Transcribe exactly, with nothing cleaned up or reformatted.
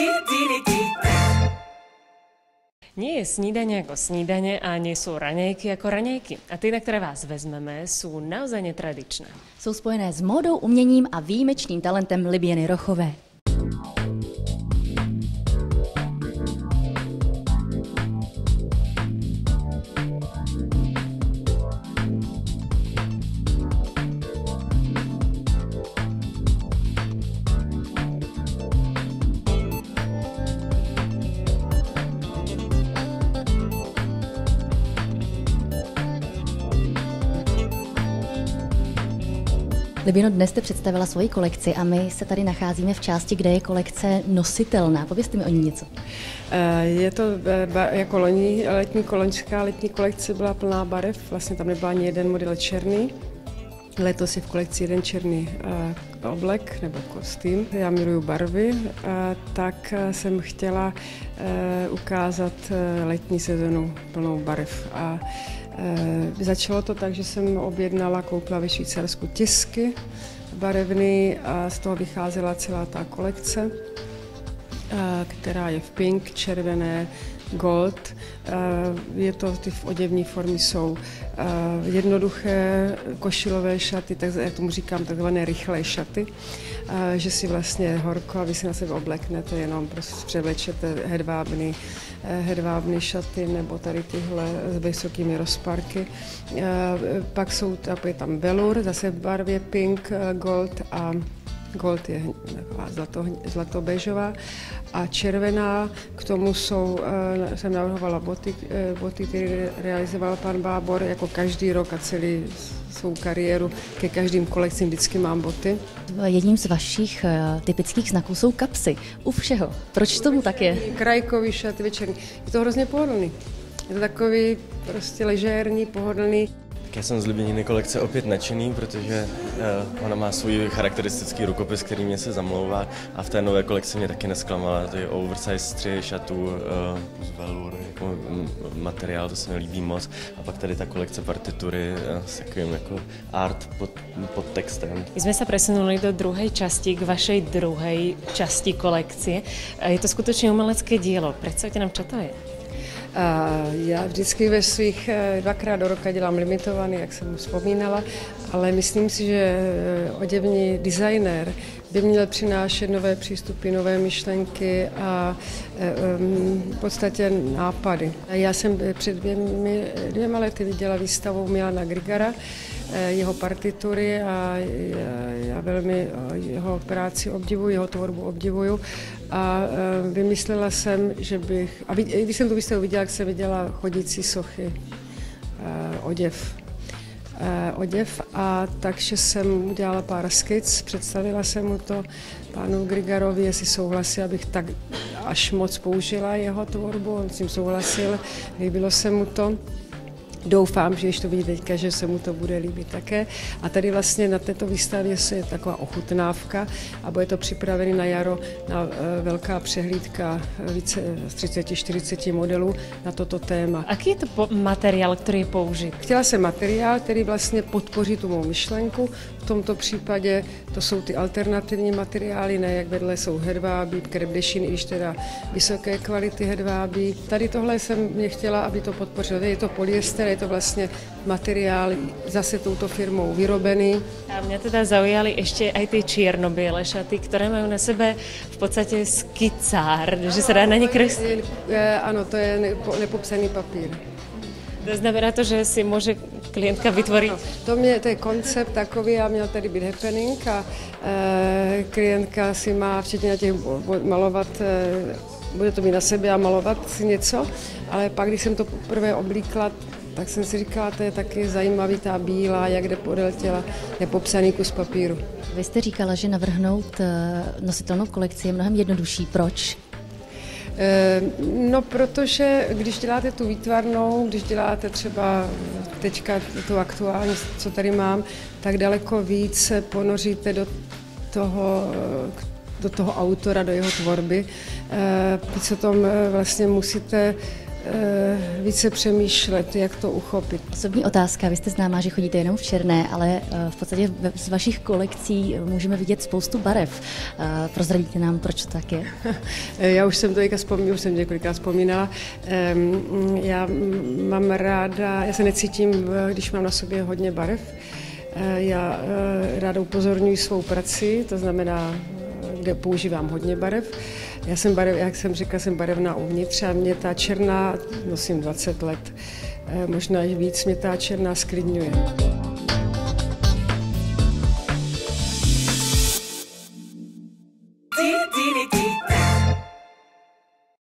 Nie je snídanie ako snídanie a nie sú raňajky ako raňajky. A ty, na ktoré vás vezmeme, sú naozaj netradičné. Jsou spojené s módou, uměním a výjimečným talentem Libyeny Rochové. Libyno, dnes jste představila svoji kolekci a my se tady nacházíme v části, kde je kolekce nositelná. Povězte mi o ní něco. Je to jako loni, letní koloňská letní kolekce byla plná barev, vlastně tam nebyl ani jeden model černý. Letos je v kolekci jeden černý oblek nebo kostým. Já miluju barvy, tak jsem chtěla ukázat letní sezonu plnou barev. A začalo to tak, že jsem objednala, koupila ve Švýcarsku tisky barevný a z toho vycházela celá ta kolekce, která je v pink, červené, gold. Je to, ty oděvní formy jsou jednoduché košilové šaty, tak, jak tomu říkám, takzvané rychlé šaty, že si vlastně horko a vy si na sebe obleknete, jenom prostě převlečete hedvábný, hedvábný šaty nebo tady tyhle s vysokými rozparky. Pak jsou je tam velur, zase v barvě pink, gold a gold je zlato, zlato-béžová a červená, k tomu jsou, jsem navrhovala boty, boty, které realizoval pan Bábor jako každý rok a celý svou kariéru, ke každým kolekcím vždycky mám boty. Jedním z vašich typických znaků jsou kapsy. U všeho. Proč tomu tak je? Krajkový šat večerní. Je to hrozně pohodlný. Je to takový prostě ležérní, pohodlný. Já jsem z Libyeniny kolekce opět nadšený, protože uh, ona má svůj charakteristický rukopis, který mě se zamlouvá a v té nové kolekci mě taky nesklamala. To je oversize střih šatů uh, z velur, jako materiál, to se mi líbí moc. A pak tady ta kolekce partitury uh, s takovým jako art pod, pod textem. My jsme se presunuli do druhé časti, k vašej druhé časti kolekcie. Je to skutečně umelecké dílo. Představte nám, čo to je? Já vždycky ve svých dvakrát do roka dělám limitovaný, jak jsem vzpomínala, ale myslím si, že oděvní designér by měl přinášet nové přístupy, nové myšlenky a v podstatě nápady. Já jsem před dvěmi, dvěma lety viděla výstavu Milana Grigara, jeho partitury a já velmi jeho práci obdivuju, jeho tvorbu obdivuju a vymyslela jsem, že bych, a když jsem tu výstavu viděla, jak jsem viděla chodící sochy, oděv, oděv a takže jsem udělala pár skic, představila jsem mu to panu Grigarovi, jestli souhlasí, abych tak až moc použila jeho tvorbu, on s tím souhlasil, líbilo se mu to. Doufám, že když to vidí teďka, že se mu to bude líbit také. A tady vlastně na této výstavě je taková ochutnávka a bude to připravený na jaro na velká přehlídka více z třicet čtyřicet modelů na toto téma. Aký je to materiál, který je použit? Chtěla jsem materiál, který vlastně podpoří tu mou myšlenku. V tomto případě to jsou ty alternativní materiály, ne jak vedle jsou hedvábí, krepdešin, i když teda vysoké kvality hedvábí. Tady tohle jsem mě chtěla, aby to podpořilo. Je to polyester, je to vlastně materiál zase touto firmou vyrobený. A mě teda zaujali ještě aj ty čierno-biele šaty, které mají na sebe v podstatě skicár, že se dá na ně kreslit. Ano, to je nepopsaný papír. To znamená to, že si může klientka vytvořit? No, to, mě, to je koncept takový, a měl tady být happening a e, klientka si má včetně na těch malovat, e, bude to mít na sebe a malovat si něco, ale pak, když jsem to poprvé oblíkla, tak jsem si říkala, to je taky zajímavý, ta bílá, jak jde podél těla, nepopsaný kus papíru. Vy jste říkala, že navrhnout nositelnou kolekci je mnohem jednodušší. Proč? No, protože když děláte tu výtvarnou, když děláte třeba teďka tu aktuální, co tady mám, tak daleko víc se ponoříte do toho, do toho autora, do jeho tvorby. Víc o tom vlastně musíte více přemýšlet, jak to uchopit. Osobní otázka, vy jste známá, že chodíte jenom v černé, ale v podstatě z vašich kolekcí můžeme vidět spoustu barev. Prozradíte nám, proč to tak je? Já už jsem to vzpomínala, už jsem několikrát vzpomínala. Já mám ráda, já se necítím, když mám na sobě hodně barev. Já ráda upozorňuji svou praci, to znamená, kde používám hodně barev. Já jsem barev, jak jsem řekla, jsem barevná uvnitř a mě ta černá, nosím dvacet let, možná i víc, mě ta černá sklidňuje.